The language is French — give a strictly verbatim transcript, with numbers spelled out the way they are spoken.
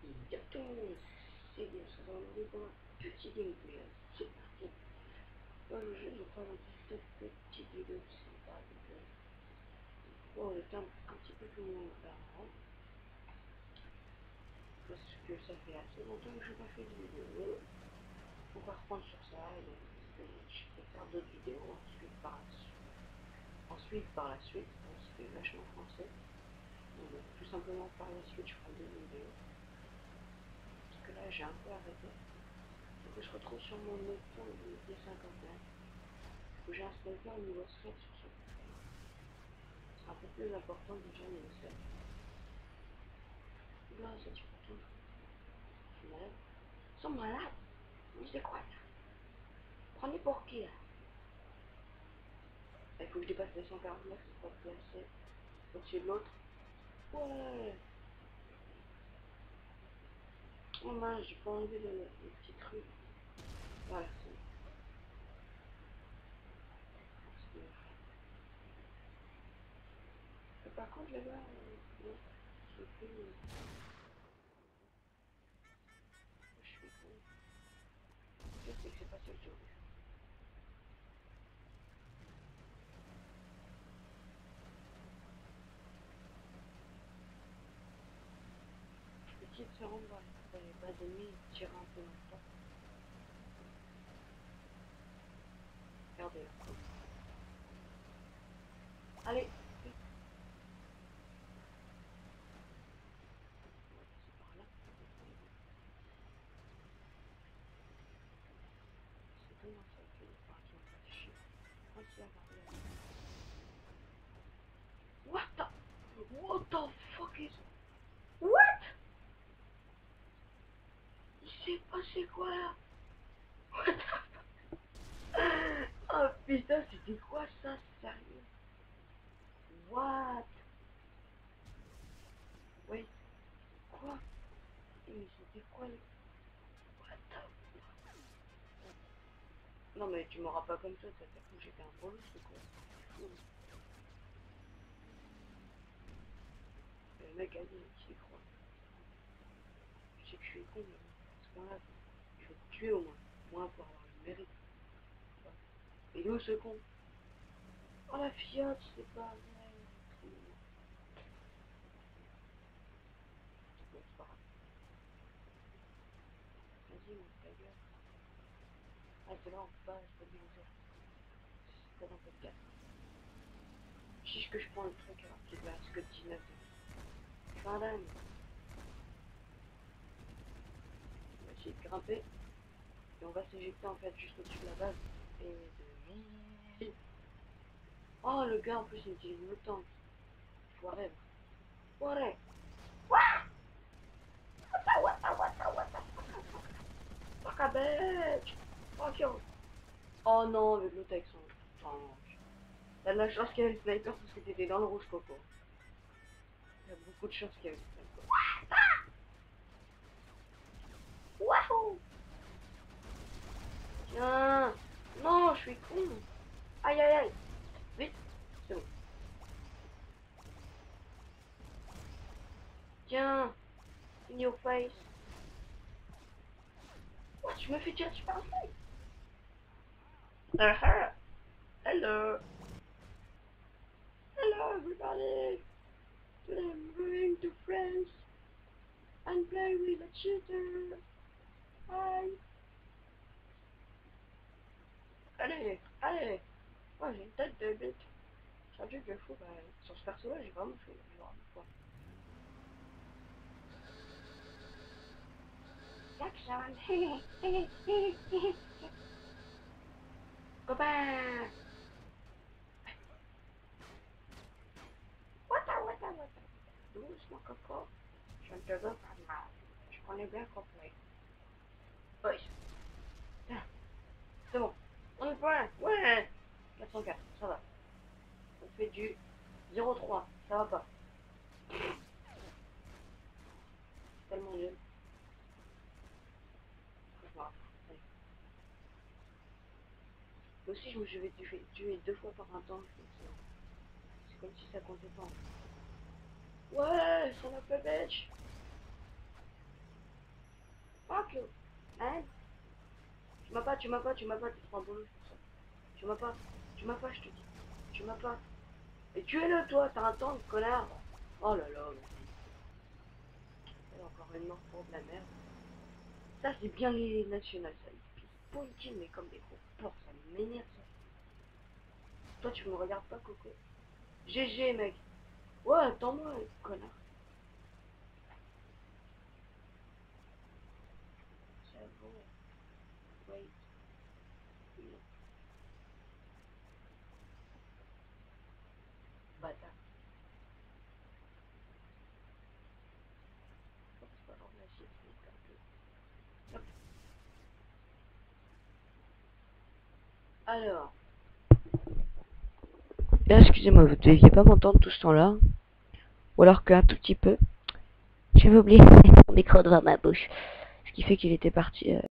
Y'a tout le monde, c'est bien, ça va aller dans un petit gameplay, c'est parti. Dans le jeu, je crois dans cette petite vidéo sympa, donc euh, bon, le temps un petit peu plus long qu'avant, parce que ça fait assez longtemps que je n'ai pas fait de vidéo. On va reprendre sur ça, et donc je vais faire d'autres vidéos ensuite par la suite. Ensuite, par la suite, on se fait vachement français. Donc, tout simplement par la suite, je ferai deux vidéos. Parce que là, j'ai un peu arrêté. Donc, je retrouve sur mon écran de D cinquante et un. Où j'ai un sniper niveau sept sur ce côté. C'est un peu plus important déjà niveau sept. Là, ça tire tout. Je suis malade. Ils sont malades. Mais c'est quoi ça? Prenez pour qui là? Il faut que je dépasse les cent quarante-neuf, c'est pas placé au-dessus de l'autre. Ouais. Oh mince, j'ai pas enlevé le, le petit truc. Voilà, c'est bon. Et par contre, là-bas, euh, non, je plus. Euh, je suis con. Je sais que c'est pas ça le job. Essayer de se rendre dans les, dans les bases ennemies et tirer un peu dans le temps. Regardez là. Allez, vite. On va passer par là. C'est comment ça fait des fois qui me fait chier. Moi, c'est là, regardez là. What the... What the fuck is... What? Il s'est passé quoi là? What the fuck? Oh putain, c'était quoi ça, sérieux? What? Wait, quoi? Mais c'était quoi le... What the fuck? Non mais tu m'auras pas comme ça, ça fait que j'étais un bolos ou quoi? Le mec a dit, il croit. Je sais que je suis con, mais à ce point-là, je vais te tuer au moins. Moins pour avoir le mérite. Et nous, ce con. Oh la fillette, c'est pas vrai. Bon, c'est pas grave. Vas-y, mon ta gueule. Ah, c'est vrai, on peut pas, je peux bien dire. C'est dans le quatre. Chiche que je prends le truc alors qu'il va ce que dix-neuf. Je suis un dingue. On va essayer de grimper. Et on va s'éjecter en fait juste au-dessus de la base. Et de... Oh, le gars en plus il utilise le tank. Foiré. Foiré. What? What the, what the, what the, fuck a bitch. Fuck you. Oh non, avec le texte. Enfin, t'as de la chance qu'il y avait le sniper parce que t'étais dans le rouge, Coco. Il y a beaucoup de chance qu'il y avait le sniper. Wouhou. Tiens. Non, je suis con. Aïe aïe aïe. Vite. C'est bon. Tiens. In your face. Oh, tu me fais tirer super face. Uh -huh. Hello. Hello everybody. Today I'm going to France and play with a cheater. Hi. Allez, allez. Oh, j'ai une tête de bête. C'est un truc de fou, bah, sur ce perso-là, j'ai vraiment fait, j'ai vraiment quoi. Jackson. Copain. What the, what the, what the. Doucement, Coco. Je ne te veux pas de mal. Je connais bien compris. Oui. Tiens, c'est bon. On est point. Ouais. quatre cent quatre, ça va. On fait du zéro trois, ça va pas. C'est tellement nul. Franchement. Moi aussi, je me suis fait tuer deux fois par un temps. C'est comme si ça comptait pas. Ouais, ça m'a fait bitch. le... Hein? Tu m'as pas, tu m'as pas, tu m'as pas, tu te prends pour ça. Tu m'as pas, tu m'as pas, je te dis. Tu m'as pas. Et tuez-le, toi, t'as un temps, connard. Oh là là, mais... encore une mort pour de la merde. Ça, c'est bien les nationales, ça. Ils pissent politique, mais comme des gros porcs, ça m'énerve, ça. Toi, tu me regardes pas, Coco. G G, mec. Ouais, attends-moi, connard. C'est bon. Wait. Non. Bâtard. C'est pas grave, la shit, c'est un peu... Hop. Alors. Là, excusez-moi, vous deviez pas m'entendre tout ce temps-là. Ou alors qu'un tout petit peu. J'avais oublié mon micro devant ma bouche. Ce qui fait qu'il était parti... Euh